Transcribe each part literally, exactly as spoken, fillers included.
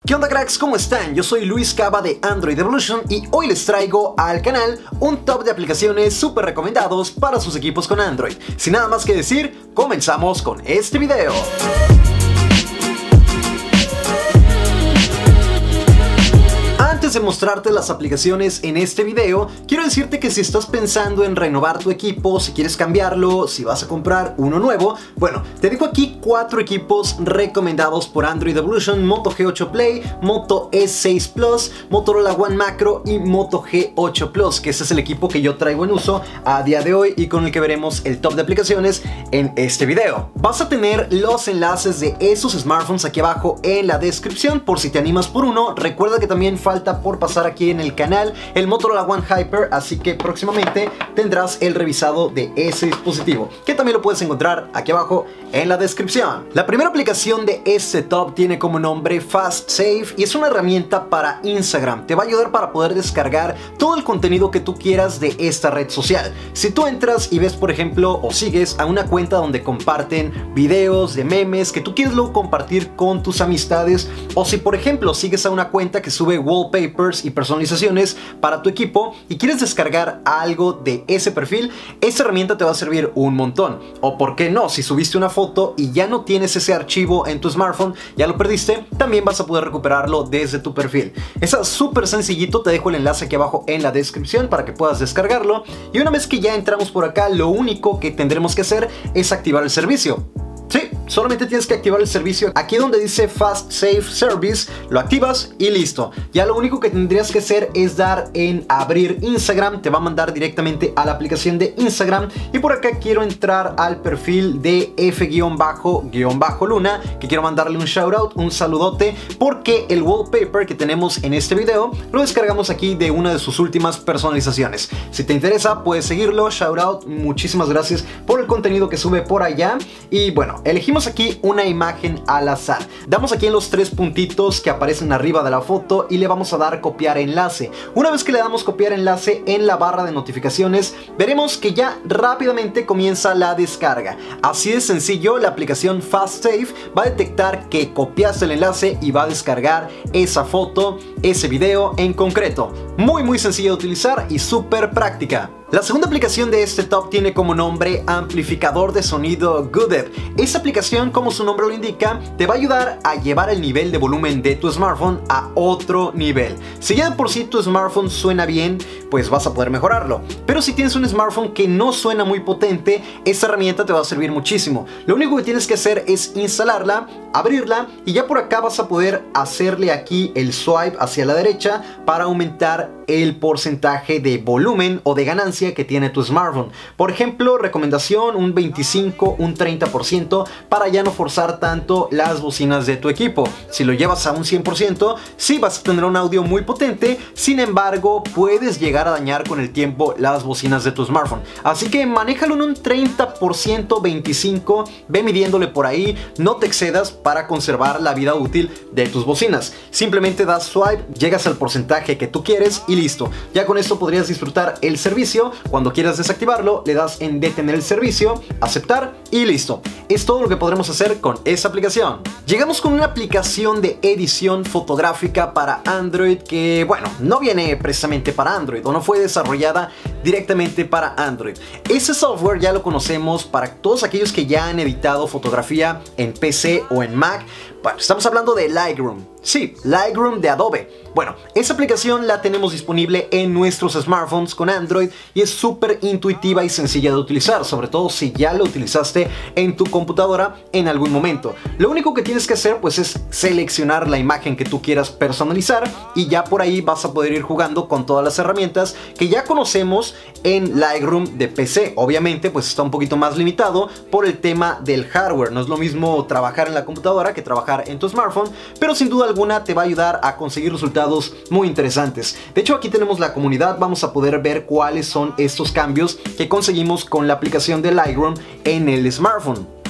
¿Qué onda, cracks? ¿Cómo están? Yo soy Luis Cava de Android Evolution y hoy les traigo al canal un top de aplicaciones súper recomendados para sus equipos con Android. Sin nada más que decir, comenzamos con este video. Antes de mostrarte las aplicaciones en este video, quiero decirte que si estás pensando en renovar tu equipo, si quieres cambiarlo, si vas a comprar uno nuevo, bueno, te dejo aquí cuatro equipos recomendados por Android Evolution: Moto G ocho Play, Moto E seis Plus, Motorola One Macro y Moto G ocho Plus, que ese es el equipo que yo traigo en uso a día de hoy y con el que veremos el top de aplicaciones en este video. Vas a tener los enlaces de esos smartphones aquí abajo en la descripción por si te animas por uno. Recuerda que también falta por pasar aquí en el canal el Motorola One Hyper, así que próximamente tendrás el revisado de ese dispositivo, que también lo puedes encontrar aquí abajo en la descripción. La primera aplicación de este top tiene como nombre FastSave y es una herramienta para Instagram. Te va a ayudar para poder descargar todo el contenido que tú quieras de esta red social. Si tú entras y ves, por ejemplo, o sigues a una cuenta donde comparten videos de memes que tú quieres luego compartir con tus amistades, o si por ejemplo sigues a una cuenta que sube wallpapers y personalizaciones para tu equipo y quieres descargar algo de ese perfil, esta herramienta te va a servir un montón. O por qué no, si subiste una foto y ya no tienes ese archivo en tu smartphone, ya lo perdiste, también vas a poder recuperarlo desde tu perfil. Es súper sencillito, te dejo el enlace aquí abajo en la descripción para que puedas descargarlo. Y una vez que ya entramos por acá, lo único que tendremos que hacer es activar el servicio. Sí, solamente tienes que activar el servicio aquí donde dice FastSave Service, lo activas y listo. Ya lo único que tendrías que hacer es dar en abrir Instagram, te va a mandar directamente a la aplicación de Instagram. Y por acá quiero entrar al perfil de F-Luna, que quiero mandarle un shoutout, un saludote, porque el wallpaper que tenemos en este video lo descargamos aquí de una de sus últimas personalizaciones. Si te interesa, puedes seguirlo, shoutout, muchísimas gracias por el contenido que sube por allá. Y bueno, elegimos aquí una imagen al azar. Damos aquí en los tres puntitos que aparecen arriba de la foto y le vamos a dar copiar enlace. Una vez que le damos copiar enlace en la barra de notificaciones, veremos que ya rápidamente comienza la descarga. Así de sencillo, la aplicación FastSave va a detectar que copiaste el enlace y va a descargar esa foto, ese video en concreto. Muy muy sencilla de utilizar y súper práctica. La segunda aplicación de este top tiene como nombre amplificador de sonido Gooded. Esta aplicación, como su nombre lo indica, te va a ayudar a llevar el nivel de volumen de tu smartphone a otro nivel. Si ya de por sí tu smartphone suena bien, pues vas a poder mejorarlo. Pero si tienes un smartphone que no suena muy potente, esta herramienta te va a servir muchísimo. Lo único que tienes que hacer es instalarla, abrirla y ya por acá vas a poder hacerle aquí el swipe hacia la derecha para aumentar el porcentaje de volumen o de ganancia que tiene tu smartphone. Por ejemplo, recomendación un veinticinco, un treinta por ciento para ya no forzar tanto las bocinas de tu equipo. Si lo llevas a un cien por ciento, sí vas a tener un audio muy potente, sin embargo puedes llegar a dañar con el tiempo las bocinas de tu smartphone. Así que manéjalo en un treinta por ciento, veinticinco por ciento, ve midiéndole por ahí, no te excedas para conservar la vida útil de tus bocinas. Simplemente das swipe, llegas al porcentaje que tú quieres y listo. Ya con esto podrías disfrutar el servicio. Cuando quieras desactivarlo, le das en detener el servicio, aceptar y listo. Es todo lo que podremos hacer con esta aplicación. Llegamos con una aplicación de edición fotográfica para Android que, bueno, no viene precisamente para Android o no fue desarrollada directamente para Android. Ese software ya lo conocemos para todos aquellos que ya han editado fotografía en P C o en Mac. Bueno, estamos hablando de Lightroom. Sí, Lightroom de Adobe. Bueno, esa aplicación la tenemos disponible en nuestros smartphones con Android y es súper intuitiva y sencilla de utilizar, sobre todo si ya lo utilizaste en tu computadora en algún momento. Lo único que tienes que hacer pues es seleccionar la imagen que tú quieras personalizar y ya por ahí vas a poder ir jugando con todas las herramientas que ya conocemos en Lightroom de P C. Obviamente pues está un poquito más limitado por el tema del hardware. No es lo mismo trabajar en la computadora que trabajar en tu smartphone, pero sin duda alguna te va a ayudar a conseguir resultados muy interesantes. De hecho, aquí tenemos la comunidad, vamos a poder ver cuáles son estos cambios que conseguimos con la aplicación de Lightroom en el smartphone.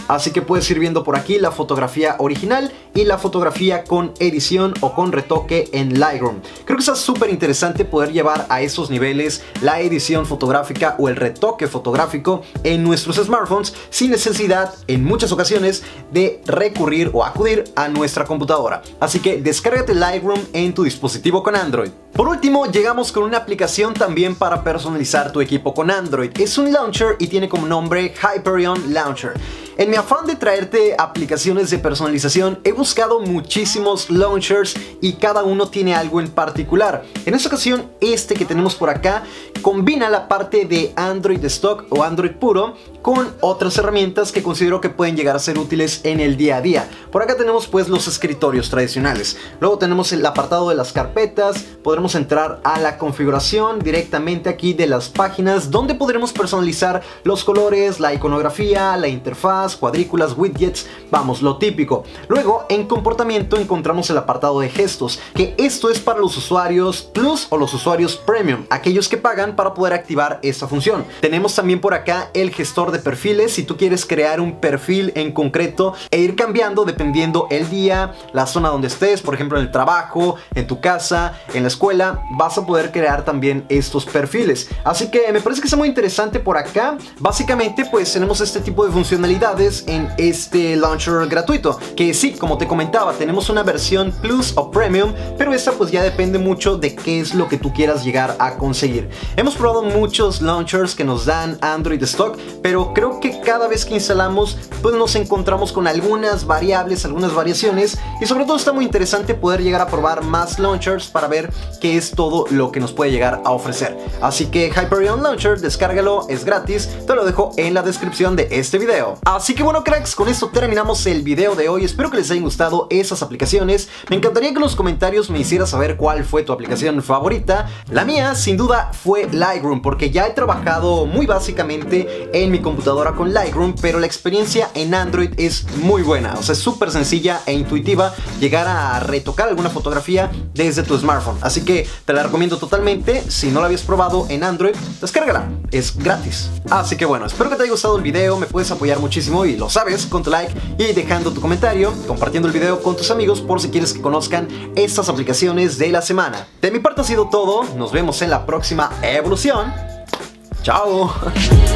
Así que puedes ir viendo por aquí la fotografía original y la fotografía con edición o con retoque en Lightroom. Creo que está súper interesante poder llevar a esos niveles la edición fotográfica o el retoque fotográfico en nuestros smartphones sin necesidad en muchas ocasiones de recurrir o acudir a nuestra computadora. Así que descárgate Lightroom en tu dispositivo con Android. Por último, llegamos con una aplicación también para personalizar tu equipo con Android. Es un launcher y tiene como nombre Hyperion Launcher. En mi afán de traerte aplicaciones de personalización, he buscado muchísimos launchers y cada uno tiene algo en particular. En esta ocasión, este que tenemos por acá combina la parte de Android stock o Android puro con otras herramientas que considero que pueden llegar a ser útiles en el día a día. Por acá tenemos pues los escritorios tradicionales. Luego tenemos el apartado de las carpetas. Podremos entrar a la configuración directamente aquí de las páginas, donde podremos personalizar los colores, la iconografía, la interfaz, cuadrículas, widgets, vamos, lo típico. Luego en comportamiento encontramos el apartado de gestos, que esto es para los usuarios Plus o los usuarios Premium, aquellos que pagan para poder activar esta función. Tenemos también por acá el gestor de perfiles, si tú quieres crear un perfil en concreto e ir cambiando dependiendo el día, la zona donde estés, por ejemplo en el trabajo, en tu casa, en la escuela, vas a poder crear también estos perfiles. Así que me parece que está muy interesante por acá. Básicamente pues tenemos este tipo de funcionalidades en este launcher gratuito, que sí, como te comentaba, tenemos una versión Plus o Premium, pero esta pues ya depende mucho de qué es lo que tú quieras llegar a conseguir. Hemos probado muchos launchers que nos dan Android stock, pero creo que cada vez que instalamos pues nos encontramos con algunas variables, algunas variaciones, y sobre todo está muy interesante poder llegar a probar más launchers para ver qué es todo lo que nos puede llegar a ofrecer. Así que Hyperion Launcher, descárgalo, es gratis, te lo dejo en la descripción de este video. Así que bueno cracks, con esto terminamos el video de hoy. Espero que les hayan gustado esas aplicaciones. Me encantaría que en los comentarios me hicieras saber cuál fue tu aplicación favorita. La mía sin duda fue Lightroom, porque ya he trabajado muy básicamente en mi computadora con Lightroom, pero la experiencia en Android es muy buena. O sea, es súper sencilla e intuitiva llegar a retocar alguna fotografía desde tu smartphone. Así que te la recomiendo totalmente. Si no la habías probado en Android, descárgala, es gratis. Así que bueno, espero que te haya gustado el video. Me puedes apoyar muchísimo y lo sabes con tu like y dejando tu comentario, compartiendo el video con tus amigos por si quieres que conozcan estas aplicaciones de la semana. De mi parte ha sido todo. Nos vemos en la próxima evolución. Chao.